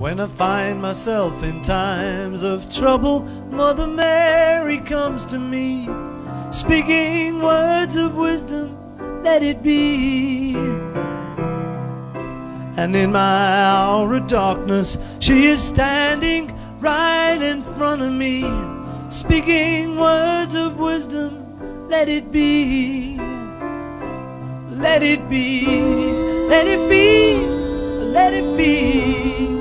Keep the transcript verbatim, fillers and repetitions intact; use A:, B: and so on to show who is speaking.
A: When I find myself in times of trouble, Mother Mary comes to me, speaking words of wisdom, let it be. And in my hour of darkness, she is standing right in front of me, speaking words of wisdom, let it be. Let it be, let it be, let it be.